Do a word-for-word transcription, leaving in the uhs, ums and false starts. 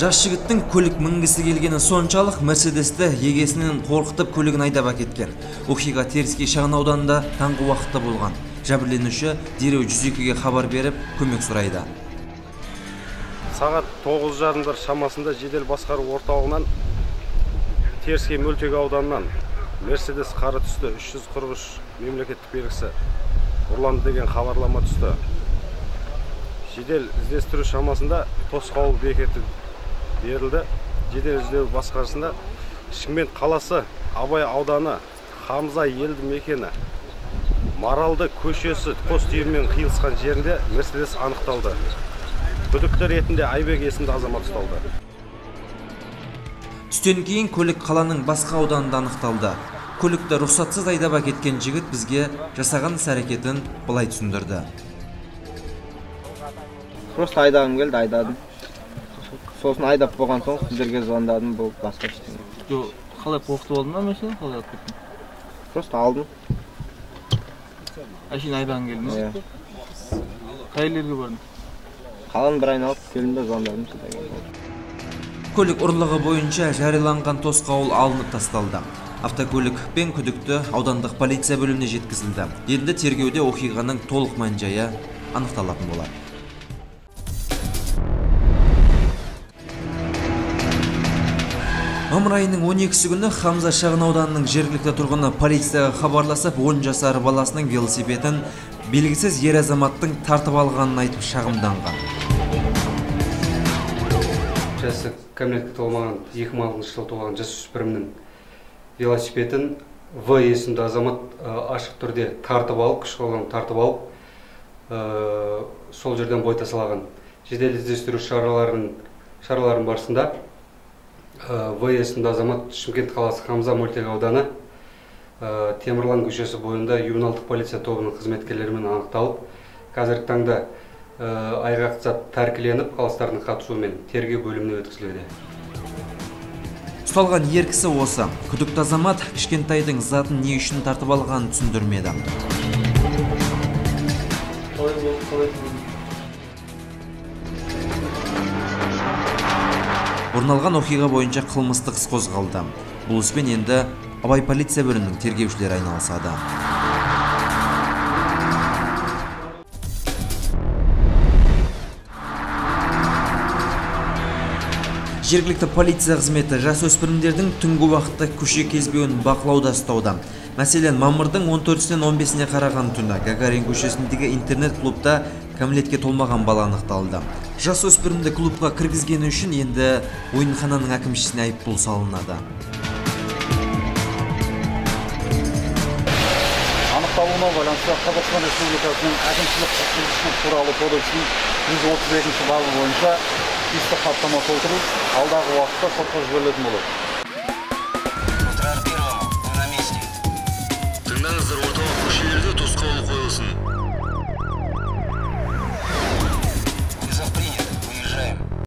Жас жігіттің көлік мінгісі келгені соншалық Мерседесті егесінен қорқытып көлігін айдап әкеткен. Оқиға Теріскей шағын ауданында таңғы уақытта болған. Жәбірленуші дереу жүз екіге хабар беріп, көмек сұрайды. Сағат тоғыз жарымдар шамасында жедел басқару орталығынан Теріскей мөлтек ауданынан Мерседес қара түсті үш жүз қырық үш мемлекеттік белгісі ұрланды деген хабарлама түсті. Жедел іздестіру шамасында тосқауыл бекеті берілді. Жедел іздеу басқарысында Шымкент қаласы Абай ауданы Хамза елді мекені Маралды көшесі қос түйірмен қиылысқан жерінде Мерседес анықталды. Күдікті ретінде Айбек есімді азамат ұсталды. Түстен кейін көлік қаланың басқа ауданында анықталды. Көлікті рұқсатсыз айдап әкеткен жігіт бізге жасаған іс-әрекетін былай түсіндірді. Просто айдағым келді, айдадым. Сосын айдап болған соң сіздерге звондадым, бұл басқа ештеңе. Жоқ, қалай қорқытып алдың ба машина, қалай алып кеттің? Просто алдым. Әшейін айдағың келдің? Иә. Қай жерлерге бардың? Қаланы бір айналып келдім де звондадым сіздерге. Көлік ұрлығы бойынша жарияланған тосқауыл алынып тасталды. Автокөлік пен күдікті аудандық полиция бөліміне жеткізілді. Енді тергеуде оқиғаның толық мән-жайы анықталатын болады. Мамыр айының он екісі күні Хамза шағын ауданының жергілікті тұрғыны полицияға хабарласып, он жасар баласының велосипедін белгісіз ер азаматтың тартып алғанын айтып шағымданған. Жасы кәмелетке толмаған екі мың алтыншы жылы туған жасөспірімнің велосипедін В есімді азамат ашық түрде тартып алып, күш қолданып тартып алып, сол жерден бой тасалаған. Жедел іздестіру шараларының барысында В есімді азамат Шымкент қаласы Хамза мөлтек ауданы Темірлан көшесі бойында ювеналдық полиция тобының қызметкерлерімен анықталып, қазіргі таңда айғақ зат тәркіленіп, қаластардың қатысуымен тергеу бөліміне өткізілуде. Ұсталған ер кісі осы. Күдікті азамат кішкентайдың затын не үшін тартып алғанын түсіндірмеді. Орын алған оқиға бойынша қылмыстық іс қозғалды. Бұл іспен енді Абай полиция бөлімінің тергеушілері айналысады. Жергілікті полиция қызметі жасөспірімдердің түнгі уақытта көше кезбеуін бақылауда ұстауда. Мәселен, мамырдың он төртінен он бесіне қараған түні Гагарин көшесіндегі интернет-клубта кәмелетке толмаған бала анықталды. Жасөспірімді клубқа кіргізгені үшін енді ойынхананың әкімшісіне айыппұл салынады. Анықталуына байланысты Қазақстан Республикасының әкімшілік құқық бұзушылық туралы кодексінің жүз отыз екінші бабы бойынша істі хаттама толтырылып, алдағы уақытта сотқа жіберілетін болады.